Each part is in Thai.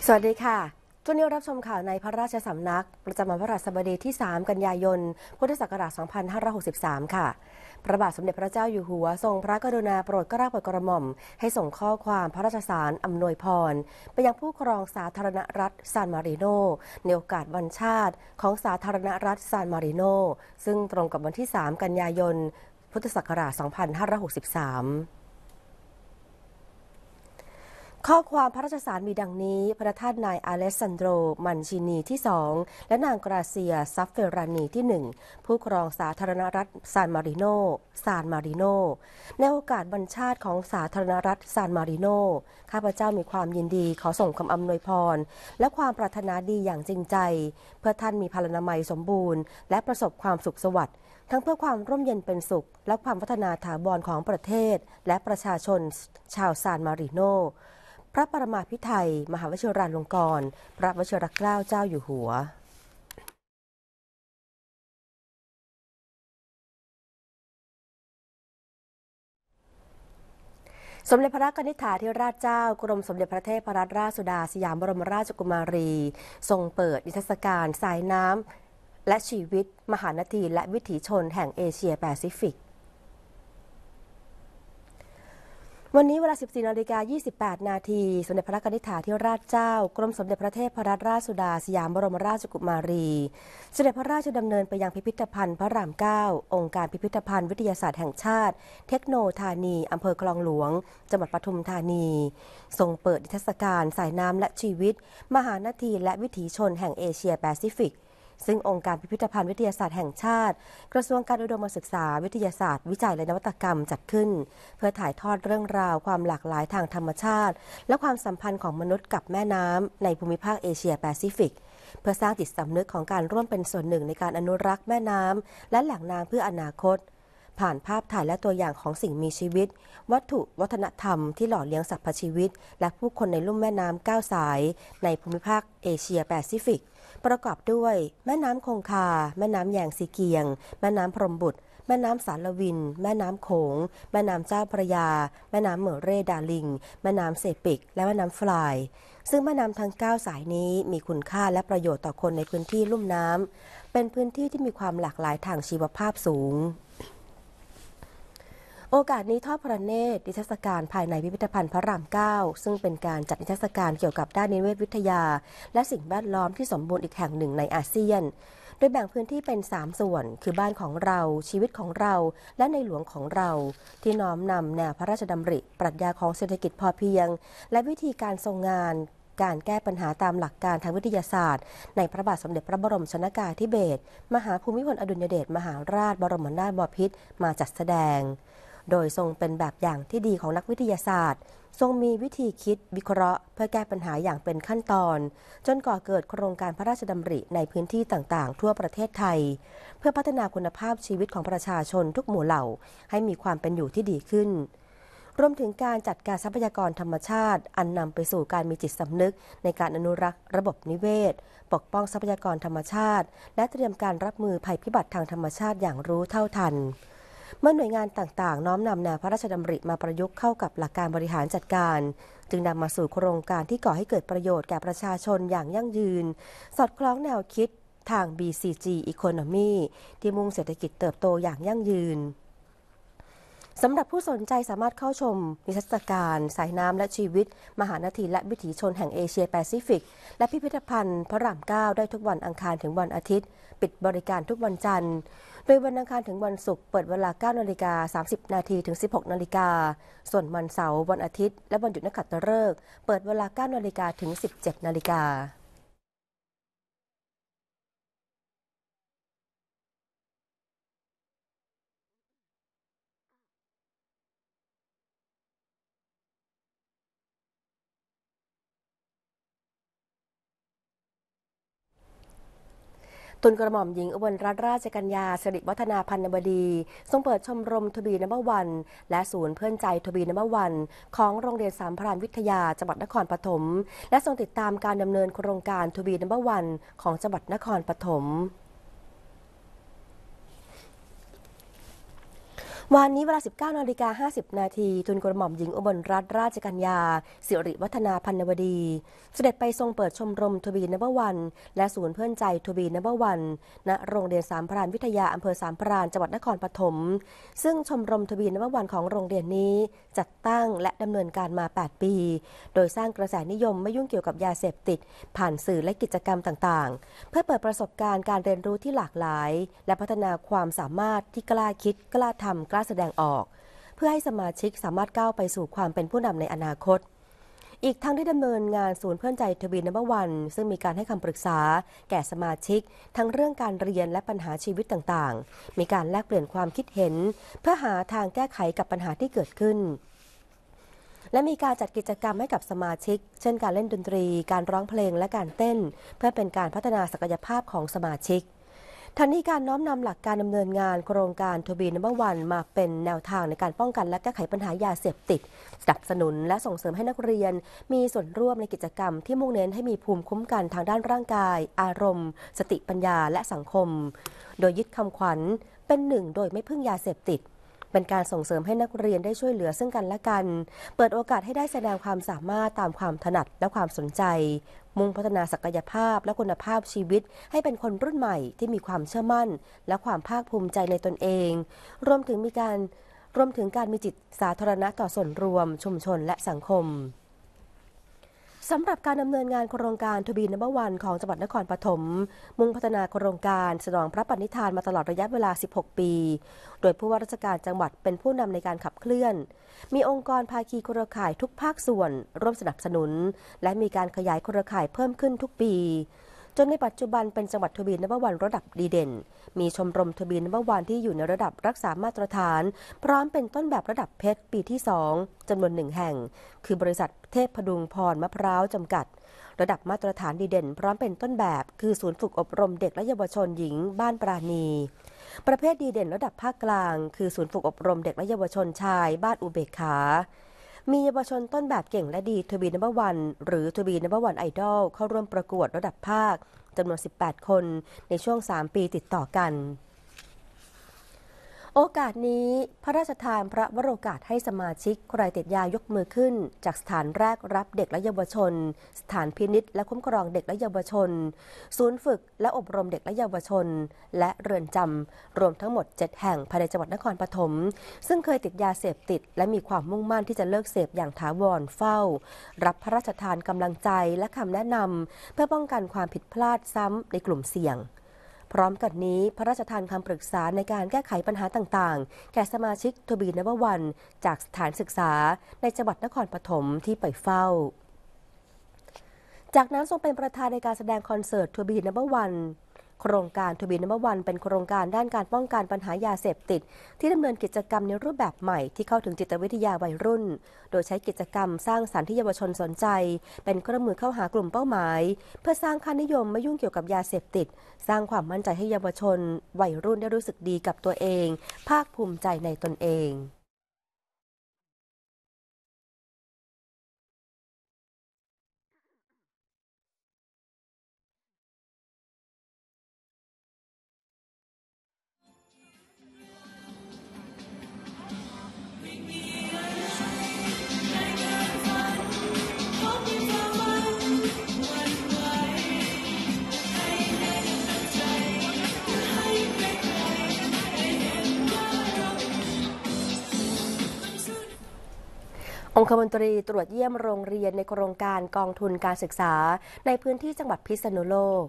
สวัสดีค่ะช่วงนี้รับชมข่าวในพระราชสำนักประจำวันพฤหัสบดีที่ 3 กันยายน พุทธศักราช 2563 ค่ะ พระบาทสมเด็จพระเจ้าอยู่หัวทรงพระกรุณาโปรดเกล้าโปรดกระหม่อมให้ส่งข้อความพระราชสารอำนวยพรไปยังผู้ครองสาธารณรัฐซานมาริโนในโอกาสวันชาติของสาธารณรัฐซานมาริโนซึ่งตรงกับวันที่ 3 กันยายน พุทธศักราช 2563ข้อความพระราชสารมีดังนี้พระท่านนายอเลสซานโดรมันชินีที่2และนางกราเซียซัฟเฟรานีที่1ผู้ครองสาธารณรัฐซานมาริโนในโอกาสวันชาติของสาธารณรัฐซานมาริโนข้าพเจ้ามีความยินดีขอส่งคำอำนวยพรและความปรารถนาดีอย่างจริงใจเพื่อท่านมีพลานามัยสมบูรณ์และประสบความสุขสวัสดิ์ทั้งเพื่อความร่มเย็นเป็นสุขและความพัฒนาถาวรของประเทศและประชาชนชาวซานมาริโนพระปรมาภิไธยมหาวชิราลงกรณ์พระวชิรเกล้าเจ้าอยู่หัวสมเด็จพระกนิษฐาธิราชเจ้ากรมสมเด็จพระเทพรัตนราชสุดาสยามบรมราชกุมารีทรงเปิดนิทรรศการสายน้ำและชีวิตมหานาทีและวิถีชนแห่งเอเชียแปซิฟิกวันนี้เวลา 14:28 นาทีสมเด็จพระกนิษฐาธิราชเจ้ากรมสมเด็จพระเทพรัตนราชสุดาสยามบรมราชกุมารีเสด็จพระราชดำเนินไปยังพิพิธภัณฑ์พระราม9องค์การพิพิธภัณฑ์วิทยาศาสตร์แห่งชาติเทคโนธานีอำเภอคลองหลวงจังหวัดปทุมธานีทรงเปิดนิทรรศการสายน้ำและชีวิตมหานาทีและวิถีชนแห่งเอเชียแปซิฟิกซึ่งองค์การพิพิธภัณฑ์วิทยาศาสตร์แห่งชาติกระทรวงการอุดมศึกษาวิทยาศาสตร์วิจัยและนวัตกรรมจัดขึ้นเพื่อถ่ายทอดเรื่องราวความหลากหลายทางธรรมชาติและความสัมพันธ์ของมนุษย์กับแม่น้ำในภูมิภาคเอเชียแปซิฟิกเพื่อสร้างจิตสำนึกของการร่วมเป็นส่วนหนึ่งในการอนุรักษ์แม่น้ำและแหล่งน้ำเพื่ออนาคตผ่านภาพถ่ายและตัวอย่างของสิ่งมีชีวิตวัตถุวัฒนธรรมที่หล่อเลี้ยงสรรพชีวิตและผู้คนในลุ่มแม่น้ำ9 สายในภูมิภาคเอเชียแปซิฟิกประกอบด้วยแม่น้ำคงคาแม่น้ำแยงซีเกียงแม่น้ำพรหมบุตรแม่น้ำสารวินแม่น้ำโขงแม่น้ำเจ้าพระยาแม่น้ำเหมอเร่ดาลิงแม่น้ำเซปิกและแม่น้ำฟลายซึ่งแม่น้ำทั้ง9 สายนี้มีคุณค่าและประโยชน์ต่อคนในพื้นที่ลุ่มน้ำเป็นพื้นที่ที่มีความหลากหลายทางชีวภาพสูงโอกาสนี้ทอดพระเนตรนิทรรศการภายในพิพิธภัณฑ์พระราม9ซึ่งเป็นการจัดนิทรรศการเกี่ยวกับด้านนิเวศวิทยาและสิ่งแวดล้อมที่สมบูรณ์อีกแห่งหนึ่งในอาเซียนโดยแบ่งพื้นที่เป็น3 ส่วนคือบ้านของเราชีวิตของเราและในหลวงของเราที่น้อมนำแนวพระราชดำริปรัชญาของเศรษฐกิจพอเพียงและวิธีการทรงงานการแก้ปัญหาตามหลักการทางวิทยาศาสตร์ในพระบาทสมเด็จพระบรมชนกาธิเบศรมหาภูมิพลอดุลยเดชมหาราชบรมนาถบพิตรมาจัดแสดงโดยทรงเป็นแบบอย่างที่ดีของนักวิทยาศาสตร์ทรงมีวิธีคิดวิเคราะห์เพื่อแก้ปัญหาอย่างเป็นขั้นตอนจนก่อเกิดโครงการพระราชดำริในพื้นที่ต่างๆทั่วประเทศไทยเพื่อพัฒนาคุณภาพชีวิตของประชาชนทุกหมู่เหล่าให้มีความเป็นอยู่ที่ดีขึ้นรวมถึงการจัดการทรัพยากรธรรมชาติอันนำไปสู่การมีจิตสำนึกในการอนุรักษ์ระบบนิเวศปกป้องทรัพยากรธรรมชาติและเตรียมการรับมือภัยพิบัติทางธรรมชาติอย่างรู้เท่าทันเมื่อหน่วยงานต่างๆน้อมนำแนวพระราชดำริมาประยุกต์เข้ากับหลักการบริหารจัดการจึงนำมาสู่โครงการที่ก่อให้เกิดประโยชน์แก่ประชาชนอย่างยั่งยืนสอดคล้องแนวคิดทาง BCG Economy ที่มุ่งเศรษฐกิจเติบโตอย่างยั่งยืนสำหรับผู้สนใจสามารถเข้าชมนิทรรศการสายน้ำและชีวิตมหานาทีและวิถีชนแห่งเอเชียแปซิฟิกและพิพิธภัณฑ์พระราม9ได้ทุกวันอังคารถึงวันอาทิตย์ปิดบริการทุกวันจันทร์โดยวันอังคารถึงวันศุกร์เปิดเวลา 9:30 นาทีถึง 16 นาฬิกาส่วนวันเสาร์วันอาทิตย์และวันหยุดนักขัตฤกษ์เปิดเวลา 9 นาฬิกาถึง 17 นาฬิกาทุนกระหม่อมหญิงอุบลรัตนราชกัญญาสิริวัฒนาพันนบดีทรงเปิดชมรมทูบีนัมเบอร์วันและศูนย์เพื่อนใจทูบีนัมเบอร์วันของโรงเรียนสามพรานวิทยาจังหวัดนครปฐมและทรงติดตามการดำเนินโครงการทูบีนัมเบอร์วันของจังหวัดนครปฐมวันนี้เวลา 19:50 น.ทูลกระหม่อมหญิงอุบลรัตนราชกัญญาสิริวัฒนาพันนวดีเสด็จไปทรงเปิดชมรมทูบีนัมเบอร์วันและศูนย์เพื่อนใจทูบีนัมเบอร์วันณโรงเรียนสามพรานวิทยาอำเภอสามพรานจังหวัดนครปฐมซึ่งชมรมทูบีนัมเบอร์วันของโรงเรียนนี้จัดตั้งและดำเนินการมา 8 ปีโดยสร้างกระแสนิยมไม่ยุ่งเกี่ยวกับยาเสพติดผ่านสื่อและกิจกรรมต่างๆเพื่อเปิดประสบการณ์การเรียนรู้ที่หลากหลายและพัฒนาความสามารถที่กล้าคิดกล้าทำกล้าแสดงออกเพื่อให้สมาชิกสามารถก้าวไปสู่ความเป็นผู้นำในอนาคตอีกทั้งได้ดำเนินงานศูนย์เพื่อนใจทูบีนัมเบอร์วันซึ่งมีการให้คำปรึกษาแก่สมาชิกทั้งเรื่องการเรียนและปัญหาชีวิตต่างๆมีการแลกเปลี่ยนความคิดเห็นเพื่อหาทางแก้ไขกับปัญหาที่เกิดขึ้นและมีการจัดกิจกรรมให้กับสมาชิกเช่นการเล่นดนตรีการร้องเพลงและการเต้นเพื่อเป็นการพัฒนาศักยภาพของสมาชิกทั้งนี้การน้อมนำหลักการดำเนินงานโครงการทูบีนัมเบอร์วันมาเป็นแนวทางในการป้องกันและแก้ไขปัญหายาเสพติดสนับสนุนและส่งเสริมให้นักเรียนมีส่วนร่วมในกิจกรรมที่มุ่งเน้นให้มีภูมิคุ้มกันทางด้านร่างกายอารมณ์สติปัญญาและสังคมโดยยึดคำขวัญเป็นหนึ่งโดยไม่พึ่งยาเสพติดเป็นการส่งเสริมให้นักเรียนได้ช่วยเหลือซึ่งกันและกันเปิดโอกาสให้ได้แสดงความสามารถตามความถนัดและความสนใจมุ่งพัฒนาศักยภาพและคุณภาพชีวิตให้เป็นคนรุ่นใหม่ที่มีความเชื่อมั่นและความภาคภูมิใจในตนเองรวมถึงการมีจิตสาธารณะต่อส่วนรวมชุมชนและสังคมสำหรับการดำเนินงานโครงการทูบีนัมเบอร์วันของจังหวัดนครปฐมมุ่งพัฒนาโครงการสนองพระปณิธานมาตลอดระยะเวลา 16 ปีโดยผู้ว่าราชการจังหวัดเป็นผู้นำในการขับเคลื่อนมีองค์กรภาคีเครือข่ายทุกภาคส่วนร่วมสนับสนุนและมีการขยายเครือข่ายเพิ่มขึ้นทุกปีจนในปัจจุบันเป็นจังหวัดทูบีนัมเบอร์วันระดับดีเด่นมีชมรมทูบีนัมเบอร์วันที่อยู่ในระดับรักษามาตรฐานพร้อมเป็นต้นแบบระดับเพชรปีที่ 2จำนวน1แห่งคือบริษัทเทพพดุงพรมะพร้าวจำกัดระดับมาตรฐานดีเด่นพร้อมเป็นต้นแบบคือศูนย์ฝึกอบรมเด็กและเยาวชนหญิงบ้านปราณีประเภทดีเด่นระดับภาคกลางคือศูนย์ฝึกอบรมเด็กและเยาวชนชายบ้านอุเบกขามีเยาวชนต้นแบบเก่งและดีทูบีนัมเบอร์วันหรือทูบีนัมเบอร์วันไอดอลเข้าร่วมประกวดระดับภาคจำนวน 18 คนในช่วง 3 ปีติดต่อกันโอกาสนี้พระราชทานพระวโรกาสให้สมาชิกใครติดยายกมือขึ้นจากสถานแรกรับเด็กและเยาวชนสถานพินิจและคุ้มครองเด็กและเยาวชนศูนย์ฝึกและอบรมเด็กและเยาวชนและเรือนจำรวมทั้งหมด 7 แห่งภายในจังหวัดนครปฐมซึ่งเคยติดยาเสพติดและมีความมุ่งมั่นที่จะเลิกเสพอย่างถาวรเฝ้ารับพระราชทานกำลังใจและคำแนะนำเพื่อป้องกันความผิดพลาดซ้ำในกลุ่มเสี่ยงพร้อมกันนี้พระราชทานคำปรึกษาในการแก้ไขปัญหาต่างๆแก่สมาชิกทูบีนัมเบอร์วันจากสถานศึกษาในจังหวัดนครปฐมที่ไปเฝ้าจากนั้นทรงเป็นประธานในการแสดงคอนเสิร์ตทูบีนัมเบอร์วันโครงการทูบีนัมเบอร์วันเป็นโครงการด้านการป้องกันปัญหายาเสพติดที่ดำเนินกิจกรรมในรูปแบบใหม่ที่เข้าถึงจิตวิทยาวัยรุ่นโดยใช้กิจกรรมสร้างสรรค์ที่เยาวชนสนใจเป็นเครื่องมือเข้าหากลุ่มเป้าหมายเพื่อสร้างค่านิยมไม่ยุ่งเกี่ยวกับยาเสพติดสร้างความมั่นใจให้เยาวชนวัยรุ่นได้รู้สึกดีกับตัวเองภาคภูมิใจในตนเององคมนตรีตรวจเยี่ยมโรงเรียนในโครงการกองทุนการศึกษาในพื้นที่จังหวัดพิษณุโลก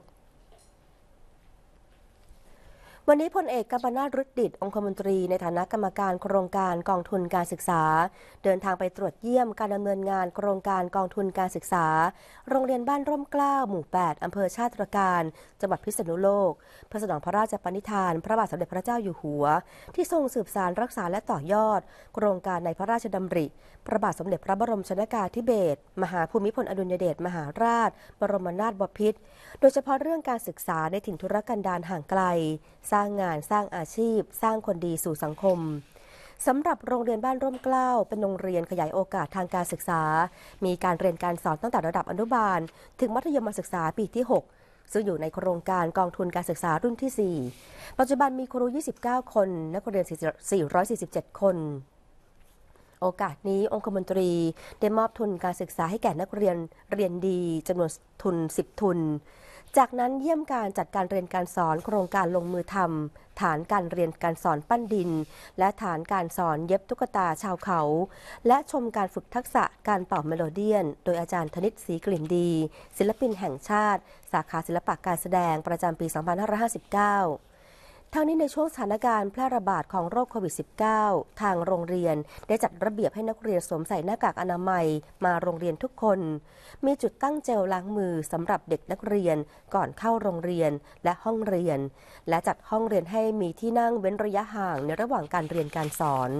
วันนี้พลเอกกัมปนาท ฤทธิ์ดิษฐ์องคมนตรีในฐานะกรรมการโครงการกองทุนการศึกษาเดินทางไปตรวจเยี่ยมการดำเนินงานโครงการกองทุนการศึกษาโรงเรียนบ้านร่มเกล้าหมู่ 8 อำเภอชาติตรการจังหวัดพิษณุโลกเพื่อสนองพระราชปณิธานพระบาทสมเด็จพระเจ้าอยู่หัวที่ทรงสืบสานรักษาและต่อยอดโครงการในพระราชดำริพระบาทสมเด็จพระบรมชนกาธิเบศรมหาภูมิพลอดุลยเดชมหาราชบรมนาถบพิตรโดยเฉพาะเรื่องการศึกษาในถิ่นทุรกันดารห่างไกลสร้างงานสร้างอาชีพสร้างคนดีสู่สังคมสำหรับโรงเรียนบ้านร่มเกล้าเป็นโรงเรียนขยายโอกาสทางการศึกษามีการเรียนการสอนตั้งแต่ระดับอนุบาลถึงมัธยมศึกษาปีที่ 6 ซึ่งอยู่ในโครงการกองทุนการศึกษารุ่นที่ 4 ปัจจุบันมีครู 29 คน นักเรียน 447 คน โอกาสนี้องคมนตรีได้มอบทุนการศึกษาให้แก่นักเรียนเรียนดีจำนวนทุน 10 ทุน จากนั้นเยี่ยมการจัดการเรียนการสอนโครงการลงมือทำฐานการเรียนการสอนปั้นดินและฐานการสอนเย็บตุ๊กตาชาวเขาและชมการฝึกทักษะการเป่าเมโลเดียนโดยอาจารย์ธนิตศรีกลิ่นดีศิลปินแห่งชาติสาขาศิลปะการแสดงประจำปี 2559ทั้งนี้ในช่วงสถานการณ์แพร่ระบาดของโรคโควิด -19 ทางโรงเรียนได้จัดระเบียบให้นักเรียนสวมใส่หน้ากากอนามัยมาโรงเรียนทุกคนมีจุดตั้งเจลล้างมือสำหรับเด็กนักเรียนก่อนเข้าโรงเรียนและห้องเรียนและจัดห้องเรียนให้มีที่นั่งเว้นระยะห่างในระหว่างการเรียนการสอน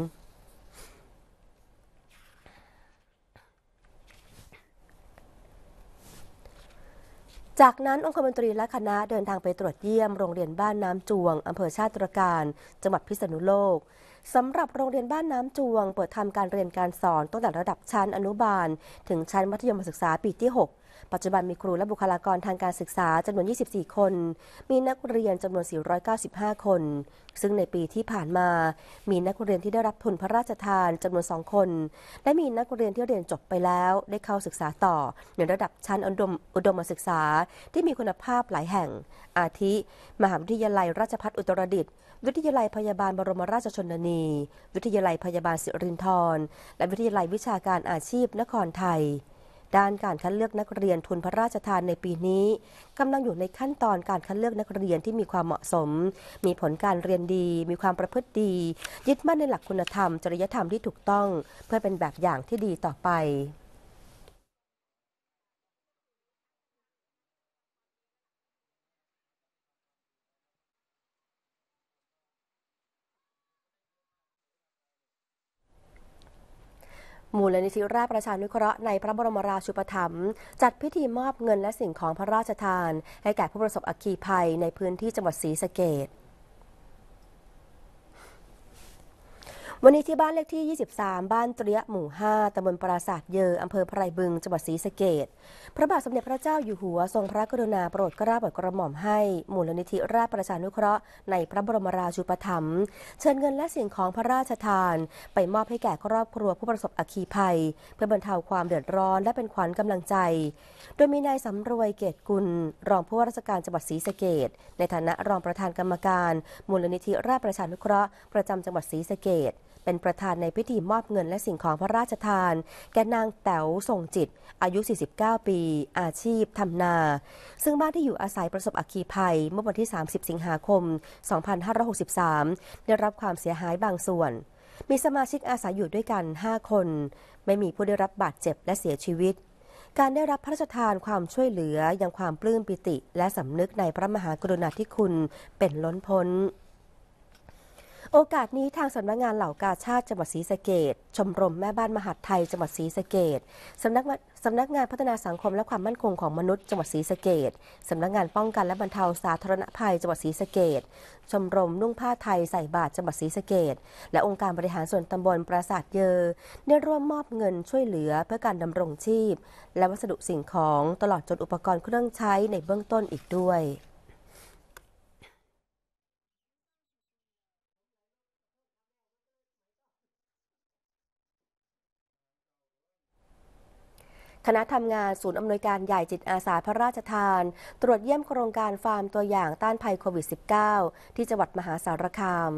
จากนั้นองคมนตรีและคณะเดินทางไปตรวจเยี่ยมโรงเรียนบ้านน้ำจวงอำเภอชาติตรการจังหวัดพิษณุโลกสำหรับโรงเรียนบ้านน้ำจวงเปิดทำการเรียนการสอนตั้งแต่ระดับชั้นอนุบาลถึงชั้นมัธยมศึกษาปีที่ 6ปัจจุบันมีครูและบุคลากรทางการศึกษาจำนวน 24 คน มีนักเรียนจำนวน 495 คน ซึ่งในปีที่ผ่านมามีนักเรียนที่ได้รับทุนพระราชทานจำนวน 2 คน และมีนักเรียนที่เรียนจบไปแล้วได้เข้าศึกษาต่อในระดับชั้นอุดมศึกษาที่มีคุณภาพหลายแห่ง อาทิ มหาวิทยาลัยราชภัฏอุตรดิตถ์ วิทยาลัยพยาบาลบรมราชชนนี วิทยาลัยพยาบาลสิรินธร และวิทยาลัยวิชาการอาชีพนครไทยด้านการคัดเลือกนักเรียนทุนพระราชทานในปีนี้กำลังอยู่ในขั้นตอนการคัดเลือกนักเรียนที่มีความเหมาะสมมีผลการเรียนดีมีความประพฤติดียึดมั่นในหลักคุณธรรมจริยธรรมที่ถูกต้องเพื่อเป็นแบบอย่างที่ดีต่อไปมูลนิธิราชประชานุเคราะห์ในพระบรมราชูปถัมภ์จัดพิธีมอบเงินและสิ่งของพระราชทานให้แก่ผู้ประสบอัคคีภัยในพื้นที่จังหวัดศรีสะเกษวันนี้ที่บ้านเลขที่ 23 บ้านเตรียหมู่ 5 ตำบลปราสาทเยออำเภอไพรบึง จังหวัดศรีสะเกษพระบาทสมเด็จพระเจ้าอยู่หัวทรงพระกรุณาโปรดเกล้าโปรดกระหม่อมให้มูลนิธิราชประชานุเคราะห์ในพระบรมราชูปถัมภ์เชิญเงินและสิ่งของพระราชทานไปมอบให้แก่ครอบครัวผู้ประสบอัคคีภัยเพื่อบรรเทาความเดือดร้อนและเป็นขวัญกำลังใจโดยมีนายสำรวยเกตกุลรองผู้ว่าราชการจังหวัดศรีสะเกษในฐานะรองประธานกรรมการมูลนิธิราชประชานุเคราะห์ประจำจังหวัดศรีสะเกษเป็นประธานในพิธีมอบเงินและสิ่งของพระราชทานแก่นางแต๋วทรงจิตอายุ 49 ปีอาชีพทำนาซึ่งบ้านที่อยู่อาศัยประสบอัคคีภัยเมื่อวันที่ 30 สิงหาคม 2563 ได้รับความเสียหายบางส่วนมีสมาชิกอาศัยอยู่ด้วยกัน 5 คนไม่มีผู้ได้รับบาดเจ็บและเสียชีวิตการได้รับพระราชทานความช่วยเหลือยังความปลื้มปิติและสำนึกในพระมหากรุณาธิคุณเป็นล้นพ้นโอกาสนี้ทางสำนักงานเหล่ากาชาติจังหวัดศรีสะเกษชมรมแม่บ้านมหาดไทยจังหวัดศรีสะเกษสำนักงานพัฒนาสังคมและความมั่นคงของมนุษย์จังหวัดศรีสะเกษสำนักงานป้องกันและบรรเทาสาธารณภัยจังหวัดศรีสะเกษชมรมนุ่งผ้าไทยใส่บาตรจังหวัดศรีสะเกษและองค์การบริหารส่วนตำบลปราสาทเยอได้ร่วมมอบเงินช่วยเหลือเพื่อการดำรงชีพและวัสดุสิ่งของตลอดจนอุปกรณ์เครื่องใช้ในเบื้องต้นอีกด้วยคณะทำงานศูนย์อำนวยการใหญ่จิตอาสาพระราชทานตรวจเยี่ยมโครงการฟาร์มตัวอย่างต้านภัยโควิด -19 ที่จังหวัดมหาสารคาม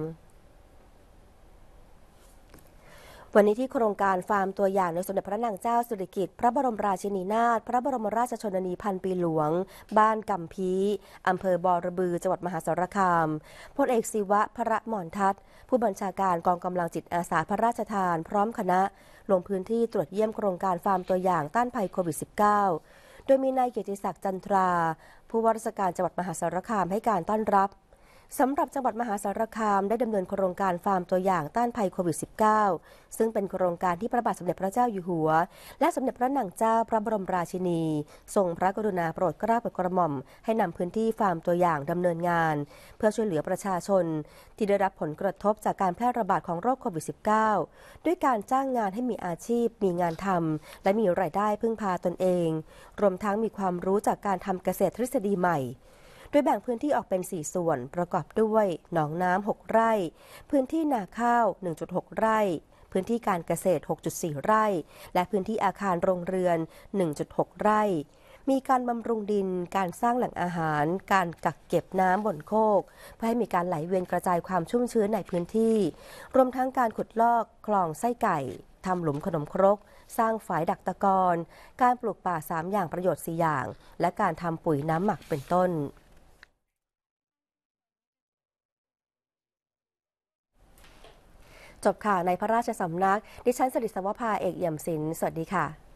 วันนี้ที่โครงการฟาร์มตัวอย่างในสมเด็จพระนางเจ้าสิริกิติ์พระบรมราชินีนาถพระบรมราชชนนีพันปีหลวงบ้านกำพีอำเภอบอระบือจังหวัดมหาสารคามพลเอกศิวะพระมรทัศน์ผู้บัญชาการกองกำลังจิตอาสาพระราชทานพร้อมคณะลงพื้นที่ตรวจเยี่ยมโครงการฟาร์มตัวอย่างต้านภัยโควิด -19 โดยมีนายเกียรติศักดิ์จันทราผู้ว่าราชการจังหวัดมหาสารคามให้การต้อนรับสำหรับจังหวัดมหาสารคามได้ดำเนินโครงการฟาร์มตัวอย่างต้านภัยโควิด -19 ซึ่งเป็นโครงการที่พระบาทสมเด็จพระเจ้าอยู่หัวและสมเด็จพระนางเจ้าพระบรมราชินีทรงพระกรุณาโปรดเกล้าโปรดกระหม่อมให้นำพื้นที่ฟาร์มตัวอย่างดำเนินงานเพื่อช่วยเหลือประชาชนที่ได้รับผลกระทบจากการแพร่ระบาดของโรคโควิด -19 ด้วยการจ้างงานให้มีอาชีพมีงานทำและมีรายได้พึ่งพาตนเองรวมทั้งมีความรู้จากการทำเกษตรทฤษฎีใหม่โดยแบ่งพื้นที่ออกเป็น 4 ส่วนประกอบด้วยหนองน้ำ 6 ไร่ พื้นที่นาข้าว 1.6 ไร่ พื้นที่การเกษตร 6.4 ไร่ และพื้นที่อาคารโรงเรือน 1.6 ไร่ มีการบำรุงดิน การสร้างแหล่งอาหาร การกักเก็บน้ำบนโคกเพื่อให้มีการไหลเวียนกระจายความชุ่มชื้นในพื้นที่ รวมทั้งการขุดลอกคลองไส้ไก่ ทำหลุมขนมครก สร้างฝายดักตะกอนการปลูกป่า 3 อย่างประโยชน์ 4 อย่าง และการทำปุ๋ยน้ำหมักเป็นต้นจบข่าวในพระราชสำนักดิฉันสริศวภาเอกเอี่ยมศิลป์สวัสดีค่ะ